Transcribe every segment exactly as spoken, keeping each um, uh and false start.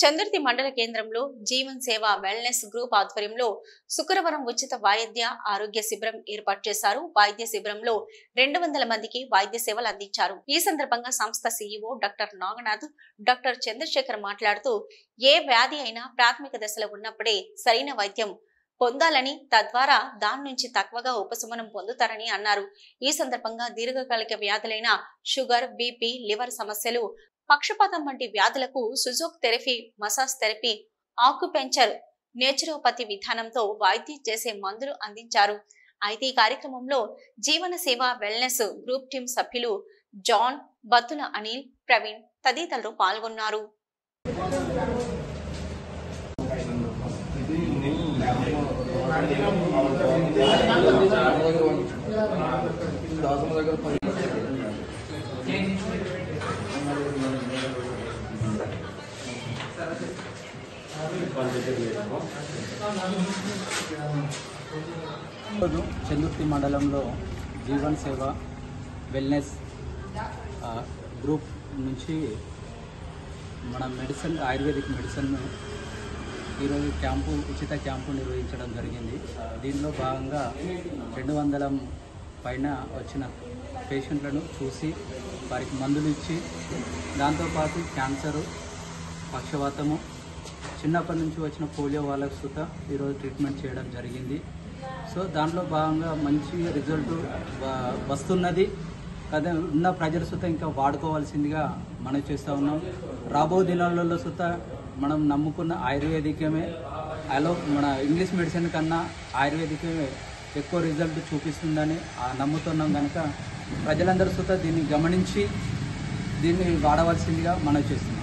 చందుర్తి మండల కేంద్రంలో జీవన్ సేవ వెల్నెస్ గ్రూప్ ఆధ్వర్యంలో శుక్రవారం ఉచిత వైద్య ఆరోగ్య శిబిరం ఏర్పాటు చేశారు. వైద్య శిబిరంలో రెండు వందల మందికి వైద్య సేవలు అందించారు. ఈ సందర్భంగా సంస్థ CEO doctor Naganath, doctor Chandrashekar మాట్లాడుతూ ఏ వ్యాధి అయినా ప్రాథమిక దశలో ఉన్నప్పుడే సరైన వైద్యం పొందాలని, తద్వారా దాని నుంచి తక్కువగా ఉపశమనం పొందుతారని అన్నారు. ఈ సందర్భంగా దీర్ఘకాలిక వ్యాధులైన షుగర్, బీపీ, లివర్ సమస్యలు, పక్షపాతం వంటి వ్యాధులకు Sujok therapy, massage therapy, acupuncture, naturopathy విధానంతో వైద్యం చేసే మందులు అందించారు. అయితే ఈ కార్యక్రమంలో Jeevana Seva wellness group team సభ్యులు జాన్, బత్తుల అనిల్, ప్రవీణ్ తదితరులు పాల్గొన్నారు. చందుర్తి మండలంలో జీవన్ సేవ వెల్నెస్ గ్రూప్ నుంచి మన మెడిసిన్ ఆయుర్వేదిక్ మెడిసిన్ ఈరోజు క్యాంపు ఉచిత క్యాంపు నిర్వహించడం జరిగింది. దీనిలో భాగంగా రెండు వందల పైన వచ్చిన పేషెంట్లను చూసి వారికి మందులు ఇచ్చి, దాంతోపాటు క్యాన్సరు, పక్షవాతము, చిన్నప్పటి నుంచి వచ్చిన పోలియో వాళ్ళకు సుత ఈరోజు ట్రీట్మెంట్ చేయడం జరిగింది. సో దాంట్లో భాగంగా మంచి రిజల్ట్ వస్తున్నది కదా. ఉన్న ప్రజల సుత ఇంకా వాడుకోవాల్సిందిగా మనం చేస్తూ ఉన్నాం. రాబో దినాలలో సుత మనం నమ్ముకున్న ఆయుర్వేదికమే, అలో మన ఇంగ్లీష్ మెడిసిన్ కన్నా ఆయుర్వేదికమే ఎక్కువ రిజల్ట్ చూపిస్తుందని నమ్ముతున్నాం. కనుక ప్రజలందరూ సుత దీన్ని గమనించి దీన్ని వాడవలసిందిగా మనం చేస్తున్నాం.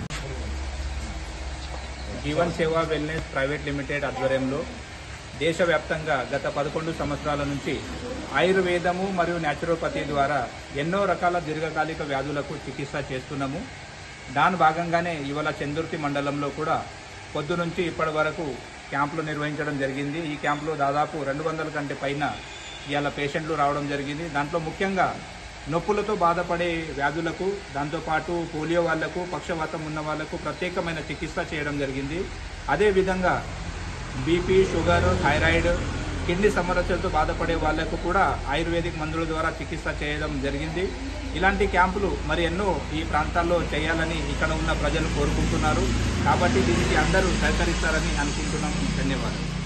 జీవన్ సేవ వెల్నెస్ ప్రైవేట్ లిమిటెడ్ ఆధ్వర్యంలో దేశవ్యాప్తంగా గత పదకొండు సంవత్సరాల నుంచి ఆయుర్వేదము మరియు న్యాచురోపతి ద్వారా ఎన్నో రకాల దీర్ఘకాలిక వ్యాధులకు చికిత్స చేస్తున్నాము. దాని భాగంగానే ఇవాళ చందుర్తి మండలంలో కూడా పొద్దు నుంచి ఇప్పటి వరకు క్యాంపులు నిర్వహించడం జరిగింది. ఈ క్యాంపులో దాదాపు రెండు వందల కంటే పైన ఇవాళ పేషెంట్లు రావడం జరిగింది. దాంట్లో ముఖ్యంగా నొప్పులతో బాధపడే వ్యాధులకు, దాంతోపాటు పోలియో వాళ్లకు, పక్షవాతం ఉన్న వాళ్లకు ప్రత్యేకమైన చికిత్స చేయడం జరిగింది. అదేవిధంగా బీపీ, షుగర్, థైరాయిడ్, కిడ్నీ సమస్యలతో బాధపడే వాళ్లకు కూడా ఆయుర్వేదిక్ మందుల ద్వారా చికిత్స చేయడం జరిగింది. ఇలాంటి క్యాంపులు మరి ఎన్నో ఈ ప్రాంతాల్లో చేయాలని ఇక్కడ ఉన్న ప్రజలు కోరుకుంటున్నారు. కాబట్టి దీనికి అందరూ సహకరిస్తారని అనుకుంటున్నాము. ధన్యవాదాలు.